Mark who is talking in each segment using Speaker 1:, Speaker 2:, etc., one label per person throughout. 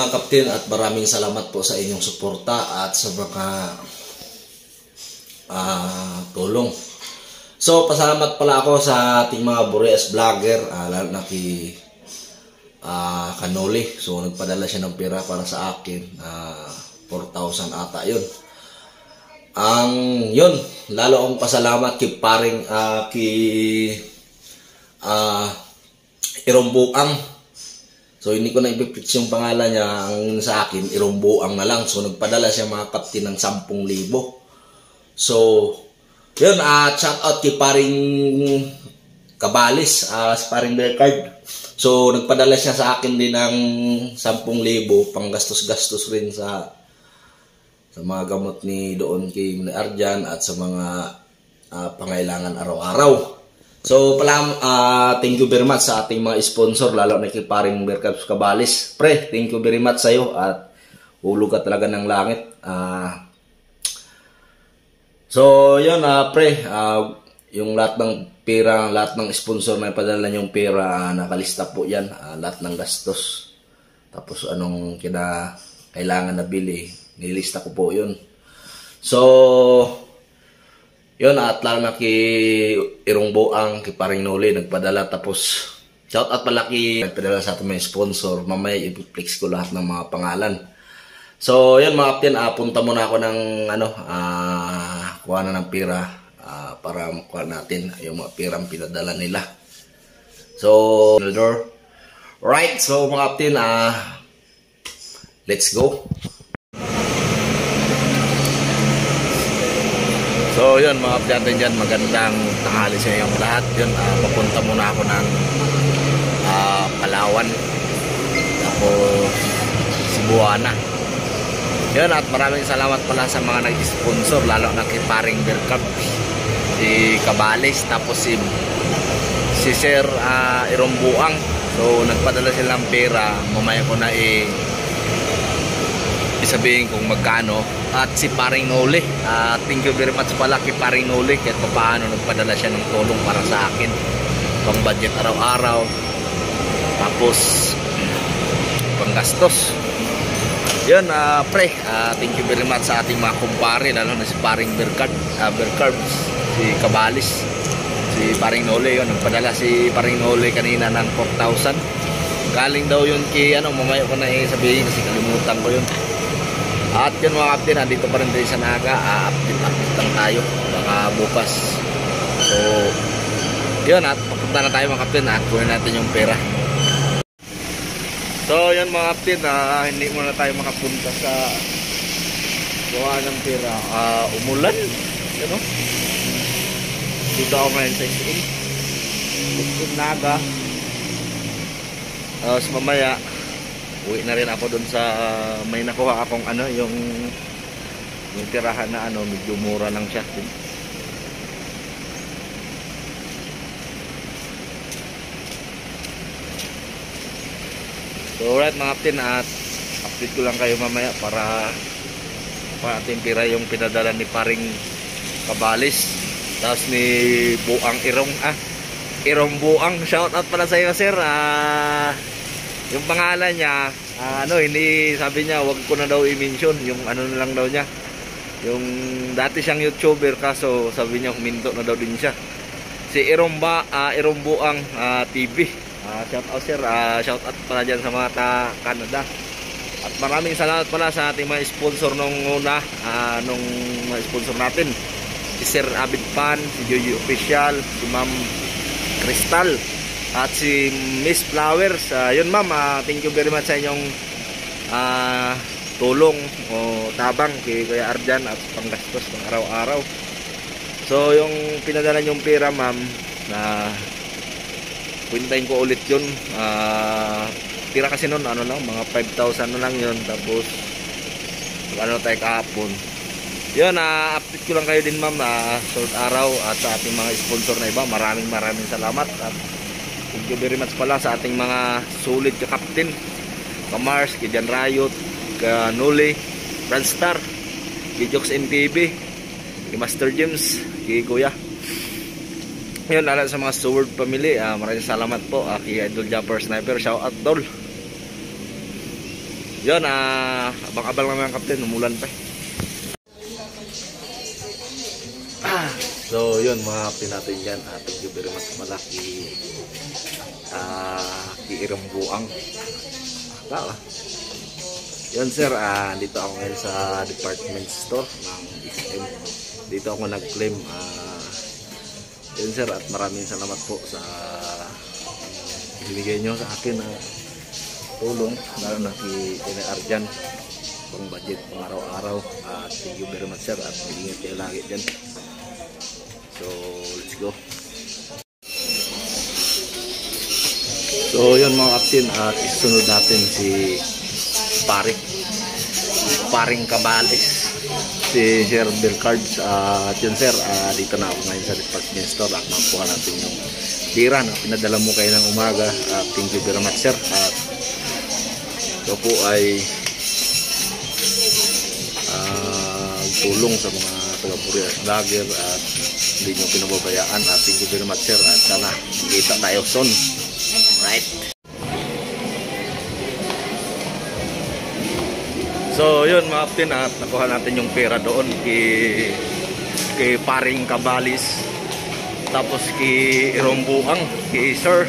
Speaker 1: mga kapten, at maraming salamat po sa inyong suporta at sa mga tulong. So, pasalamat pala ako sa ating mga Boreas vlogger, lalo na kay Kanoli. So, nagpadala siya ng pera para sa akin. 4,000 ata yun. Yun, lalo akong pasalamat kay paring Irombuang. So, hindi ko na ipipitch yung pangalan niya. Ang sa akin, Irombuang na lang. So, nagpadala siya mga kapten ng 10,000. So, yun, shout out kay paring Kabalis, si paring Berkard. So, nagpadala siya sa akin din ng 10,000 pang gastos-gastos rin sa mga gamot ni doon kay Arjan at sa mga pangailangan araw-araw. So, thank you very much sa ating mga sponsor, lalo na kay paring Berkard Kabalis. Pre, thank you very much sa'yo at hulog ka talaga ng langit. So, yun, pre, yung lahat ng pera, lahat ng sponsor na ipadala yung pera, nakalista po yan, lahat ng gastos. Tapos, anong kailangan na bili, nilista ko po yun. So, yun, at lalo na kay Irombuang, kay paring Noli, nagpadala. Tapos, shout out pala kay nagpadala sa ating mga sponsor. Mamaya, i-flex ko lahat ng mga pangalan. So, yun mga kapten, punta muna ako ng kuha na ng pera para makuha natin yung mga perang pinadala nila. So, right, so mga kapten, let's go. So, yun mga kapten dyan, magandang tanghali sa inyong lahat. Yun, papunta muna ako ng Palawan. Tapos, Cebuana. Yun, at maraming salamat pala sa mga nag-sponsor, lalo na kay paring Berkard, si Kabalis, tapos si Sir Irombuang. So, nagpadala silang pera, mamaya ko na isabihin kung magkano. At si paring Noli, thank you very much pala kay paring Noli, kahit paano nagpadala siya ng tulong para sa akin, pang budget araw-araw, tapos pang gastos. Yun, pre, thank you very much sa ating mga kumpare, lalo na si paring Berkard, si Kabalis, si paring Noli. Yun, nagpadala si paring Noli kanina ng 4,000. Galing daw yun kay, mamaya ko na sabihin kasi kalimutan ko yun. At yun mga kapten, nandito pa rin sa Naga, update lang tayo, baka bukas. So, yun, at papunta na tayo mga kapten, kunin natin yung pera. So, yun mga kapten, hindi muna tayo makapunta sa gawa ng pera. Umulan, yun o. Dito ako ngayon sa Naga. Tapos mamaya, uwi na rin ako dun sa may nakuha akong yung tirahan na medyo mura lang siya. So alright mga kapten, at update ko lang kayo mamaya para ating pira yung pinadala ni paring Kabalis, tapos ni Buang Irombuang. Shout out pala sa iyo sir. Yung pangalan niya, hindi, sabi niya wag ko na daw i-mention, yung na lang daw niya, yung dati siyang YouTuber, kaso sabi niya huminto na daw din siya. Si Irombuang TV. Shout out sir, shout out pala dyan sa mga Canada. At maraming salamat pala sa ating mga sponsor nung una, nung mga sponsor natin, si Sir Abid Pan, si Jojo Official, si Ma'am Crystal, at si Miss Flowers. Yun ma'am, thank you very much sa inyong tulong o tabang kay Kuya Arjan at panggastos ng araw-araw. So yung pinadala yung pera ma'am, kwintahin ko ulit yun. Tira kasi nun lang, mga 5,000 na lang yun. Tapos tayo kahapon. Yun, update ko lang kayo din ma'am, short araw, at sa ating mga sponsor na iba, maraming salamat. At thank you very much pala sa ating mga solid ka-captain, ka-Mars, kay Jan Rayot, ka-Noli, Bradstar, kay Jokes MTV, kay Master James, kay Kuya. Yun, lalo sa mga Sword family, maraming salamat po. Kay Idol Jumper Sniper, shout out Dol. Yun, abang-abang naman Captain, umulan pa. So yun mga Captain natin dyan, thank you very much malaki kiirang buang. Yun sir, dito ako ngayon sa department store ng SM. Dito ako nag-claim. Yun sir, at maraming salamat po sa binigay nyo sa akin na tulong, lalo na kay Arjan pang budget pang araw-araw. Thank you very much sir, at mag-ingat kayo lagi dyan. So let's go. So yun mga Captain, at isunod natin si paring Cabales, si Sir Belcards. At yun sir, dito na ako ngayon sa department store at makuha natin yung tira na pinadala mo kayo ng umaga. Thank you very much sir. At ito po ay tulong sa mga taga-Burias vlogger at hindi nyo pinababayaan. Thank you very much sir, at sana kita tayo soon. Right. So yun mga Captain, at nakuha natin yung pera doon kay paring Cabales, tapos kay Irombuang, kay Sir.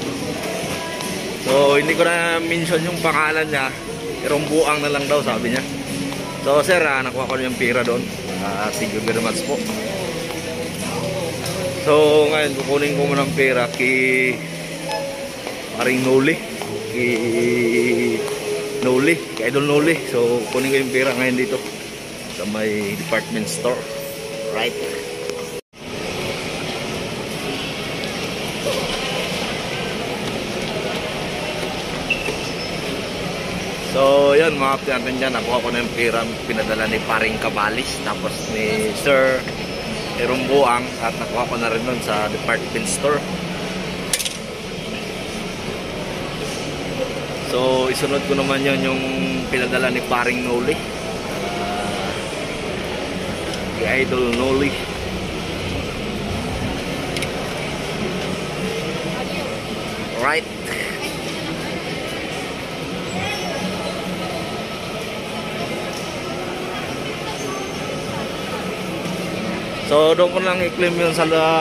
Speaker 1: So hindi ko na mention yung pangalan niya, Irombuang na lang daw sabi niya. So sir, nakuha ko yung pera doon. Thank you very much po. So ngayon kukunin ko muna ng pera kay paring Noli, kay Idol Noli. So kunin ko yung pera ngayon dito sa may department store. Right. So yun mga Captain natin dyan, nakuha ko na yung pera pinadala ni paring Cabales tapos ni Sir Irombuang, at nakuha ko na rin nun sa department store. So isunod ko naman yun yung pinadala ni paring Noli, kay Idol Noli. Right. So doon ko lang i-claim yun sa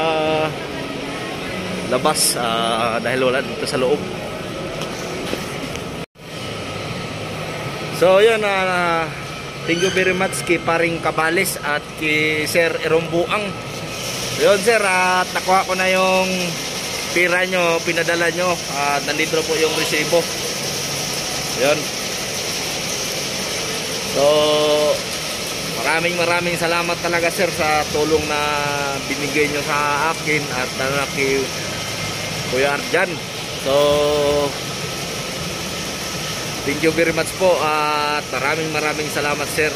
Speaker 1: labas dahil wala dito sa loob. So yun, thank you very much kay paring Cabales at kay Sir Irombuang. Yun sir, at nakuha ko na yung pera nyo, pinadala nyo, at nandito na po yung resibo. Yun. So maraming salamat talaga sir sa tulong na binigay nyo sa akin at kay Kuya Arjan. So thank you very much po, at maraming salamat sir.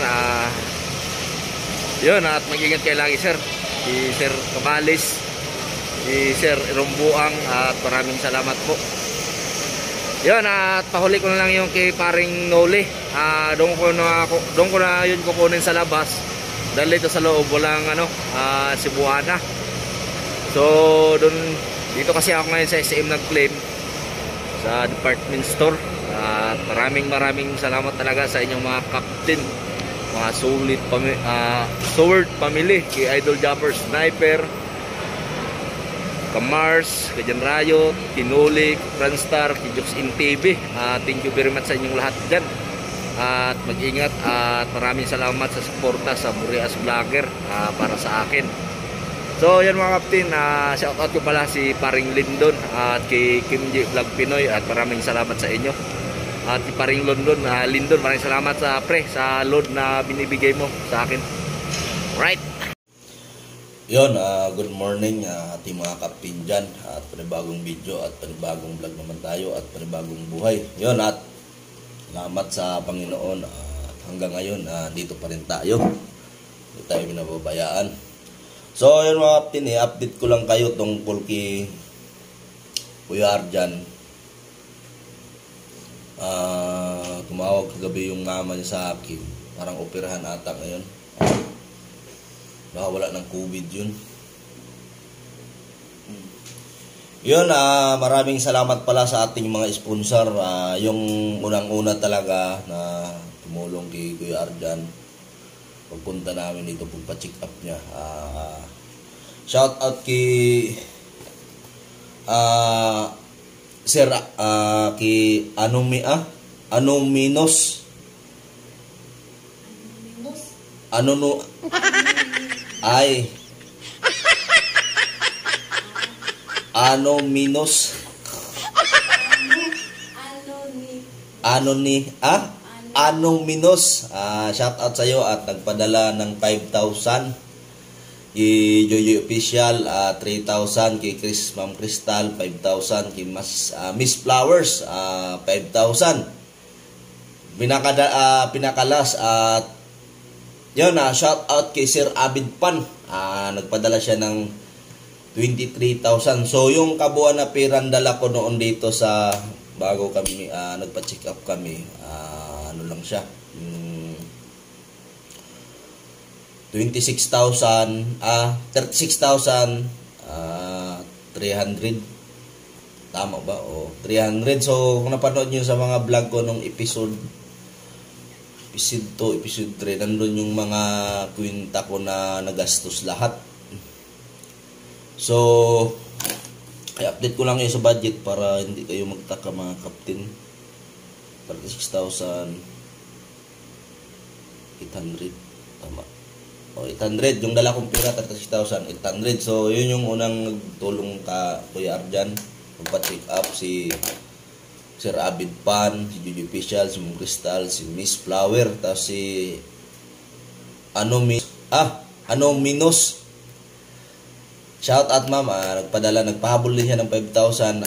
Speaker 1: Yun, at mag-ingat kayo lagi sir, si Sir Cabales, si Sir Irombuang, at maraming salamat po. Yun, at pahuli ko na lang yung kay paring Noli. Doon ko na yun kukunin sa labas dahil dito sa loob walang Cebuana. So dito kasi ako ngayon sa SM nag-claim sa department store. At maraming salamat talaga sa inyong mga captain, mga Sword family, kay Idol Japper Sniper, Kamars, kay Jan Rayo, Tinuli, Franstar, kay Jux in TV. Thank you very much sa inyong lahat dyan. At mag-ingat, at maraming salamat sa suporta sa Burias Vlogger para sa akin. So yan mga Captain, shoutout ko pala si paring Lindon at kay Kim J Vlog Pinoy, at maraming salamat sa inyo. At si paring Lindon, maraming salamat sa sa load na binibigay mo sa akin. Right.
Speaker 2: Yun, good morning ating mga kapin dyan, at panibagong video at panibagong vlog naman tayo at panibagong buhay. Yun, at salamat sa Panginoon, hanggang ngayon dito pa rin tayo, hindi tayo binababayaan. So yun mga kapin, i-update ko lang kayo tungkol kay Kuya Arjan. Tumawag kagabi yung mama niya sa akin, parang operahan ata ngayon. Baka wala ng COVID yun. Yun, maraming salamat pala sa ating mga sponsor. Yung unang-una talaga na tumulong kay Kuya Arjan. Pagpunta namin dito, pagpa-check up niya. Shout out kay Sir kay Anominos. Ano ay Anominos. Anominos. Shout out sa iyo at nagpadala ng 5,000 kay Jojo Official, 3,000 kay Ma'am Crystal, 5,000 kay Miss Flowers, 5,000. Pinakalas at yun, shout out kay Sir Abid Pan. Nagpadala siya ng 23,000. So yung kabuuan na pirandala ko noon dito sa bago kami nagpa-check up kami, ano lang siya, 36,000, 36,300. Tama ba? O 300. So kung napanood niyo sa mga vlog ko nung episode 2, episode 3, nandun yung mga kwenta ko na nagastos lahat. So i-update ko lang yun sa budget para hindi kayo magtaka mga kaptin. 36,800. Tama. O 800. Yung dala kong pera, 36,800. So yun yung unang nagtulong ka Kuya Arjan. Magpa-check up si Sir Abid Pan, si Jojo Official, si Mong Crystal, si Miss Flower, tapos si Anominos. Shout out ma'am, nagpahabol din siya ng 5,000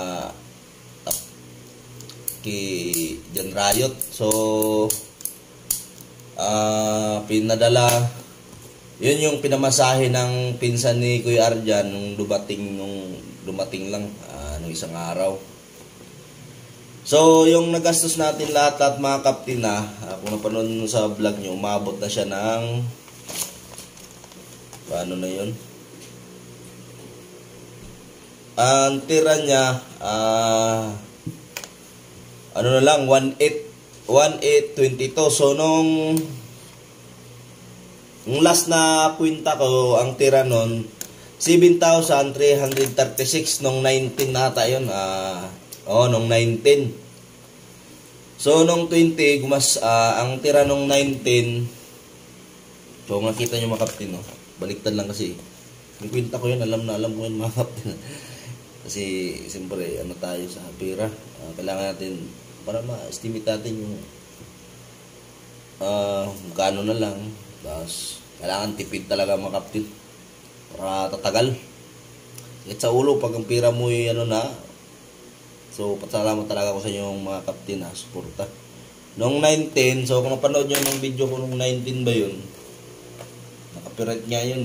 Speaker 2: kay Jan Riot. So pinadala, yun yung pinamasahe ng pinsan ni Kuya Arjan nung dumating lang nung isang araw. So yung nagastos natin lahat mga kaptin kung napanood nyo sa vlog nyo, umabot na siya ng paano na yun, ang tira niya ano na lang 1,822. So nung last na kwenta ko, ang tira nun 7,336 nung 19 nata yun. Nung 19. So nung 20 ang tira nung 19. So makita nyo mga kaptin, no? Baliktad lang kasi yung kwenta ko yun, alam ko yun mga kaptin. Kasi siyempre ano tayo sa pera, kailangan natin para ma-estimate natin yung magkano na lang. Tapos kailangan tipid talaga mga kaptin para tatagal. Kahit sa ulo pag ang pera mo ay so pasalamat talaga ako sa inyo mga kaptin suporta. Noong 19, so kung napanood nyo ng video ko nung 19 ba yun, nakapirat nga yun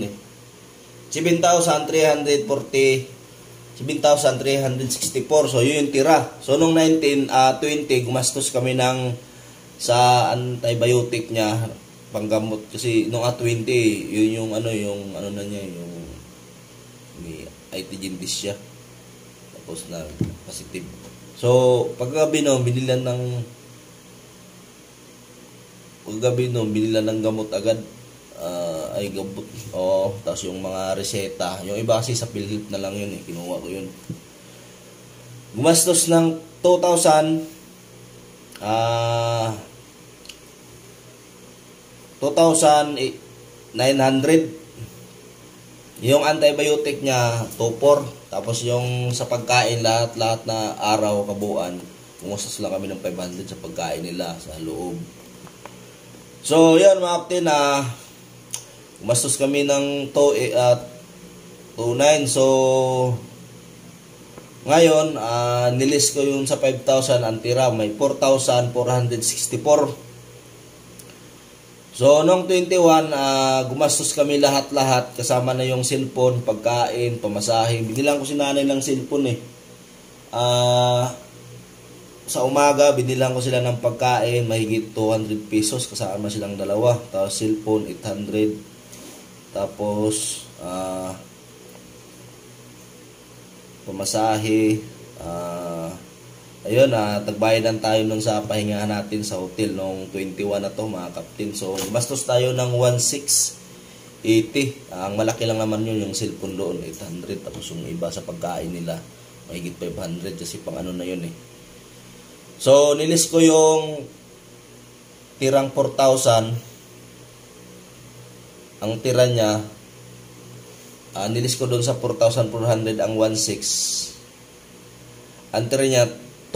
Speaker 2: 7,364. So yun yung tira. So nung 20 gumastos kami ng sa antibiotic niya, panggamot kasi nung 20 yun yung yung na niya, yung may itigentis siya, tapos na positive. So paggabi binilan ng gamot agad, ay gamot. Tapos yung mga reseta, yung iba kasi sa PhilHealth na lang yun kinuha ko yun. Gumastos ng 2,900. Yung antibiotic niya 2,400. Tapos yung sa pagkain, lahat na araw kabuuan, gumastos lang kami ng 500 sa pagkain nila sa loob. So yan mga kaptin, gumastos kami ng 2,900. So ngayon nilis ko yung sa 5,000, ang tira may 4,464. So nung 21 gumastos kami lahat kasama na yung cellphone, pagkain, pamasahe. Binilang ko si nanay ng cellphone sa umaga binilang ko sila ng pagkain, mahigit 200 pesos kasama silang dalawa. Tapos cellphone 800. Tapos pamasahe. Ayun, tagbayadan tayo nun sa pahingahan natin sa hotel nung 21 na to mga kaptin. So, gumastos tayo ng 1,680. Ang malaki lang naman yun, yung cellphone doon, 800. Tapos yung iba sa pagkain nila, mahigit 500 kasi pang ano na yun eh. So, nilis ko yung tirang 4,000. Ang tira niya, nilis ko doon sa 4,400 ang 1,600. Ang tira niya,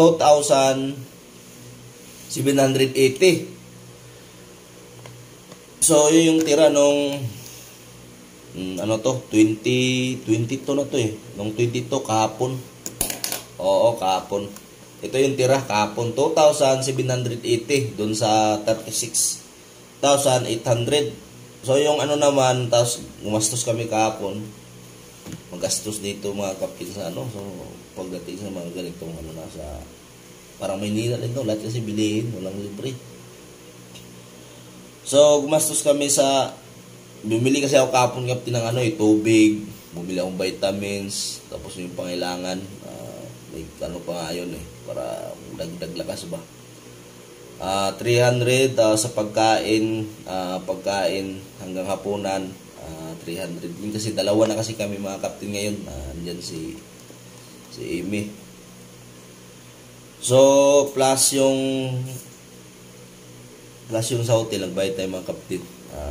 Speaker 2: 2,780. So, yun yung tira nung 2022 na to eh. Nung 22 kahapon. Oo, kahapon. Ito yung tira kahapon, 2,780 dun sa 36,800. So, yung ano naman, tapos gumastos kami kahapon. Magastos dito mga kapin sa ano. So, pagdating sa mga ganitong ano nasa parang Maynila din to, lahat kasi bilihin, walang libre. So, gumastos kami sa bumili kasi ako kahapon kapin ng ano, tubig, bumili akong vitamins, tapos yung pangailangan, may ano pa nga yun eh, para dagdag lakas ba. 300 sa pagkain, pagkain hanggang hapunan, 300 din kasi dalawa na kasi kami mga kaptin ngayon. Andyan si Amy. So plus yung sa hotel, nagbayad tayo mga kaptin,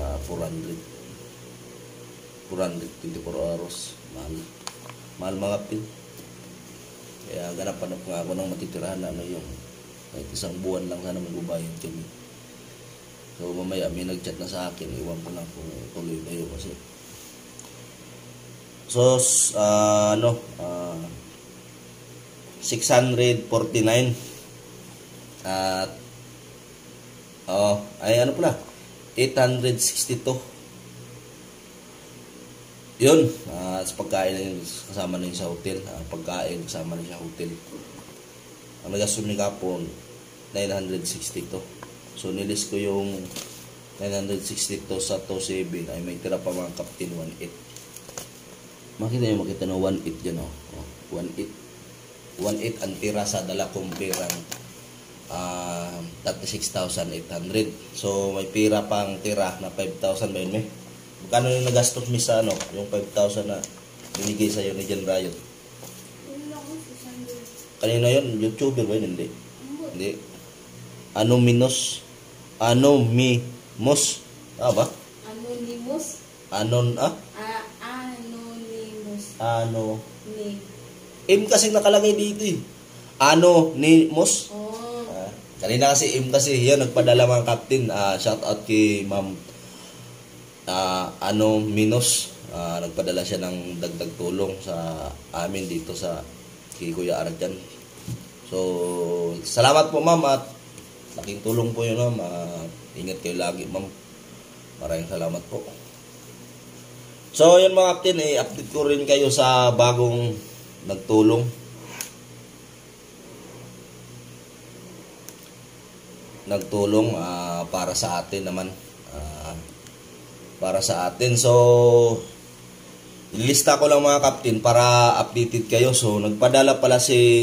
Speaker 2: 400 24 hours. Mahal mga kaptin. Kaya ganapan nga ako ng matitirahan na ano yung kahit isang buwan lang sana magbabayad kami. So mamaya may nag-chat na sa akin, iwan ko lang kung tuloy ba yun kasi. So 649 at ay ano pala 862 yun. Sa pagkain na yun, kasama na yun sa hotel. Pagkain kasama na sa hotel. Ang nagastos ni kapon 962. So nilis ko yung 962 sa 27 ay may tira pa mga kaptin 18. Makita na 18 dyan 18 ang tira sa dala kong pirang 36,800. So may pira pang tira na 5,000 ba yun Magkano yung nagastos mi sa yung 5,000 na binigay sa'yo ni Jan Riot? Kanina yun, YouTuber ba yun? Hindi. Anonymous. Ba?
Speaker 3: Anonymous.
Speaker 2: Anonymous. Kasi nakalagay dito eh. Anonymous. Kanina kasi kasi yan nagpadala mga captain. Shout out kay Ma'am Anonymous. Nagpadala siya ng dagdag tulong sa amin dito sa kay Kuya Arjan. So salamat po ma'am at laking tulong po yun ma'am. Ingat kayo lagi ma'am. Maraming salamat po. So yun mga captain, update ko rin kayo sa bagong nagtulong. Para sa atin naman. Para sa atin. So ilista ko lang mga captain para updated kayo. So nagpadala pala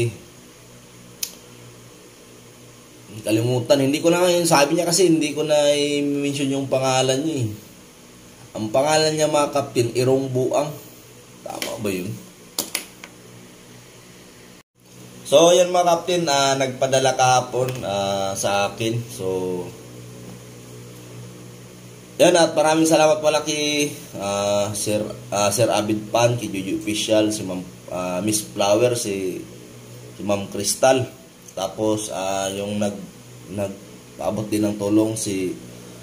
Speaker 2: kalimutan, hindi ko na sabi niya kasi hindi ko na i-mention yung pangalan niya Ang pangalan niya mga captain, Irong Buang. Tama ba yun? So yan mga captain, nagpadala kahapon sa akin. So yan, at maraming salamat pala kay Sir Abid Pan, kay Juju Official, si Ma'am Miss Flower, si Ma'am Crystal. Tapos yung nagpaabot din ng tulong si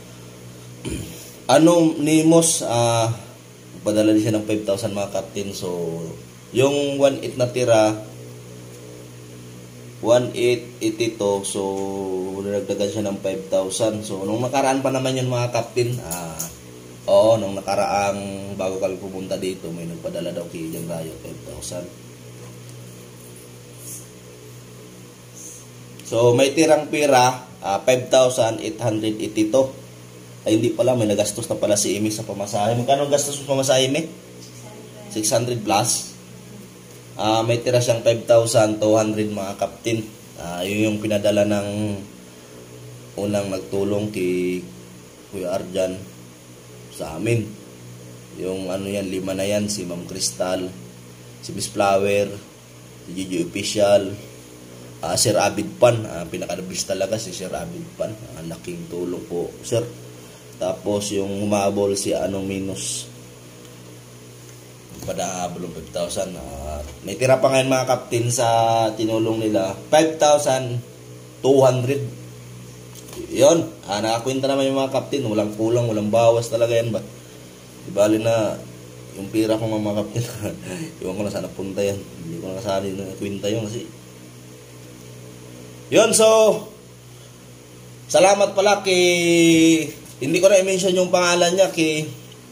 Speaker 2: Anonymous, padala din siya ng 5,000 mga captain. So yung 1,800 na tira 1,882, so nagdagan siya ng 5,000. So nung nakaraan pa naman yun mga captain, nung nakaraang bago kami pumunta dito, may nagpadala daw kay Jan Riot 5,000. So may tirang pira 5,882. Ay hindi pala, may nagastos na pala si Amy sa pamasahe. Magkano gastos sa pamasahe, Amy? 600 plus. May tira siyang 5,200 mga kaptin. Yun yung pinadala ng unang nagtulong kay Kuya Arjan sa amin. Yung ano yan, 5 na yan, si Ma'am Crystal, si Miss Flower, si Gigi Official, Sir Abid Pan, pinaka-the-best talaga si Sir Abid Pan. Laking tulong po, sir. Tapos yung humabol si Minus, padahabol ng 5,000. May tira pa ngayon mga kaptin sa tinulong nila, 5,200. Yun, nakakwenta naman yung mga kaptin, walang kulang, walang bawas talaga yan ba. Di bali na yung pira ko mga kaptin. Iwan ko na sana punta yan, hindi ko na kasali na kwenta yun kasi. Yun, so salamat pala kay, hindi ko na i-mention yung pangalan niya, kay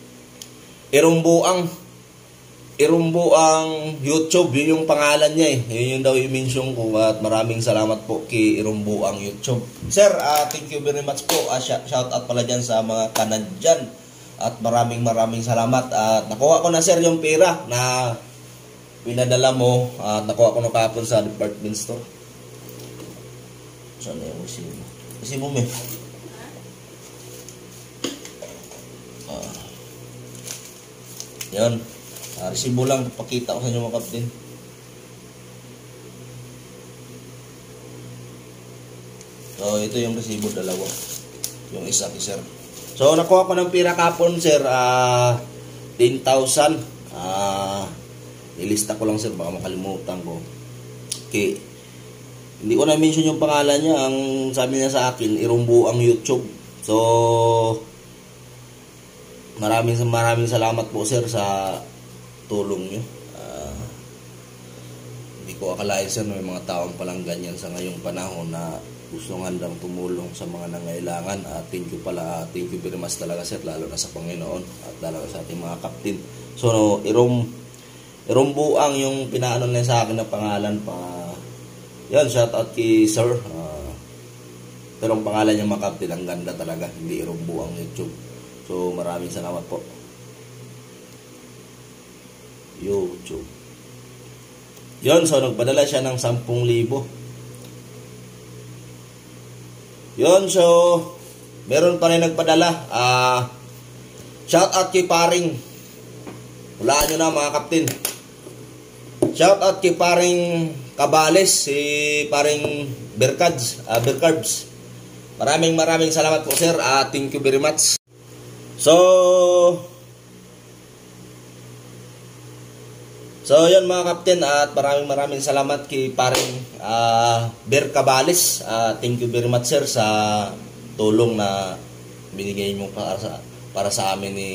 Speaker 2: Irumbuang YouTube, yun yung pangalan niya eh. Yun yung daw i-mention ko, at maraming salamat po kay Irumbuang YouTube. Sir, thank you very much po. Shout out pala dyan sa mga Canadian. At maraming salamat. At nakuha ko na sir yung pera na pinadala mo. At nakuha ko na kahapon sa department store. Saan na yung resibo? Resibo mo eh. Yun. Resibo lang, pakita ko sa inyo mga kaptin. So, ito yung resibo, dalawa. Yung isa kay sir. So, nakuha ko ng pira kapon, sir. 10,000. Nilista ko lang, sir. Baka makalimutan ko. Okay. Hindi ko na-mention yung pangalan niya. Ang sabi niya sa akin, Irumbuang YouTube. So, maraming salamat po, sir, sa tulong nyo. Hindi ko akalain, sir, may mga taong palang ganyan sa ngayong panahon na gustong handang tumulong sa mga nangailangan. Thank you very much talaga, sir, lalo na sa Panginoon at lalo sa ating mga kaptin. So, Irumbuang yung pinaano na sa akin na pangalan pa. Yan, shout out kay sir. Pero ang pangalan niya mga kaptin, ang ganda talaga, hindi Irumbuang YouTube. So, maraming salamat po. YouTube. Yun, so nagpadala siya ng 10,000. Yun, so meron pa rin nagpadala. Shout out kay paring, hulaan nyo na mga kaptin. Shout out kay paring Cabales, si paring Bercarbs. Maraming salamat po, sir. Thank you very much. So yun mga kapten, at maraming salamat kay paring Ber Cabales. Thank you very much, sir, sa tulong na binigay mo para sa amin ni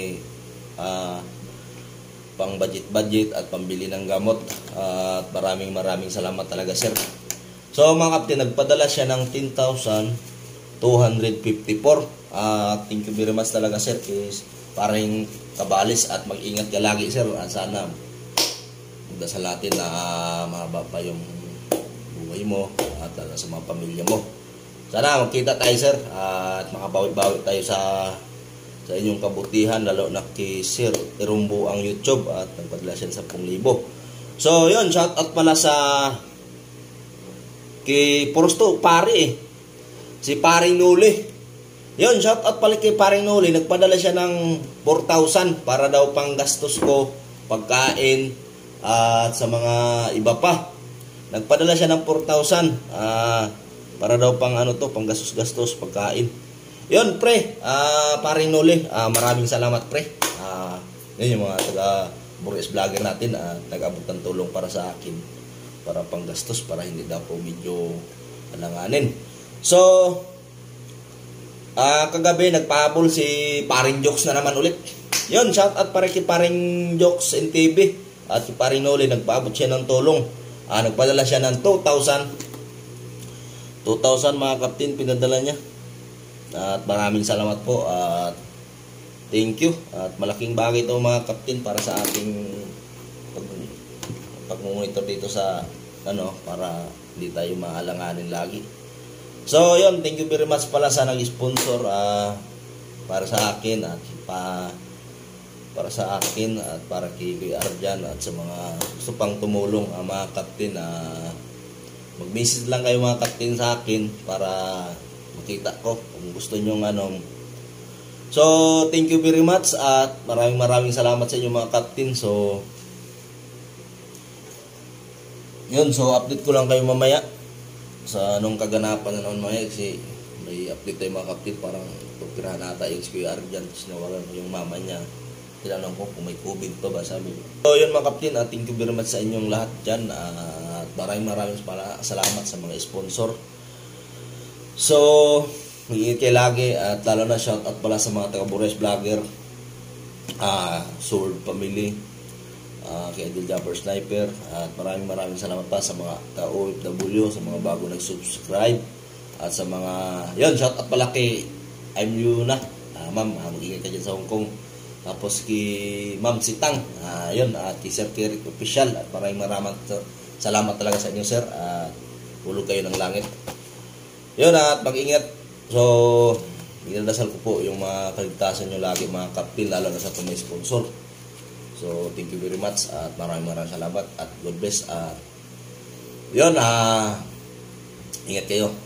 Speaker 2: pang budget at pambili ng gamot. At maraming salamat talaga, sir. So mga kapten, nagpadala siya ng 10,254. Thank you very much talaga, sir, kay paring Cabales, at mag-ingat ka lagi, sir. Sana magdasal natin na mahaba pa yung buhay mo at sa mga pamilya mo. Sana magkita tayo, sir, at makabawi-bawi tayo sa inyong kabutihan, lalo na kay Sir Irumbuang YouTube, at nagpadala siya sa 10,000. So yun, shout out pala sa kay Porosto pare si paring Nuli. Yun, shout out pala kay paring Nuli. Nagpadala siya ng 4,000 para daw pang gastos ko, pagkain, at sa mga iba pa. Nagpadala siya ng 4,000 para daw pang pang gastos, pagkain. Yun, pre, paring Noli, maraming salamat, pre. Yun yung mga taga-Boris vlogger natin, nag-abot ng tulong para sa akin, para pang gastos, para hindi daw po medyo alanganin. So, kagabi nagpahabol si paring Jokes na naman ulit. Yun, shout out para kay paring Jokes NTV. At si paring Noli, nagpaabot siya ng tulong. Nagpadala siya ng 2,000 mga kaptin, pinadala niya. At maraming salamat po, at thank you. At malaking bagay ito mga kaptin para sa ating pag-monitor dito sa para hindi tayo maalanganin lagi. So yun, thank you very much pala sa nag-sponsor para sa akin, at para sa akin at para kay Kuya Arjan at sa mga gusto pang tumulong, mga captain, mag-message lang kayo mga captain sa akin para makita ko kung gusto nyo So thank you very much at maraming salamat sa inyo mga captain. So yun, so update ko lang kayo mamaya sa anong kaganapan na naman mamaya, kasi may update tayo mga captain. Parang pagpirahan nata yung Kuya Arjan, sinawalan yung mama niya, tinanong ko kung may COVID pa ba, sabi. So yun mga captain, thank you very much sa inyong lahat dyan, at maraming salamat sa mga sponsor. So mag-iingat kayo lagi, at lalo na shout out pala sa mga taga Bures Vlogger, Sword Family, kay Idol Jumper Sniper, at maraming salamat pa sa mga ka-OFW, sa mga bago nag-subscribe, at sa mga yun, shout out pala kay I'm Yuna, ma'am, mag-ingat ka dyan sa Hong Kong. Tapos kay Ma'am Sitang, yun, at kay Sir Kirik Official, at maraming salamat talaga sa inyo sir, at hulog kayo ng langit. Yun, at mag-ingat. So inadasal ko po yung mga kaligtasan nyo lagi mga kapil, lalo na sa may sponsor. So thank you very much, at maraming salamat, at God bless. Yun, ingat kayo.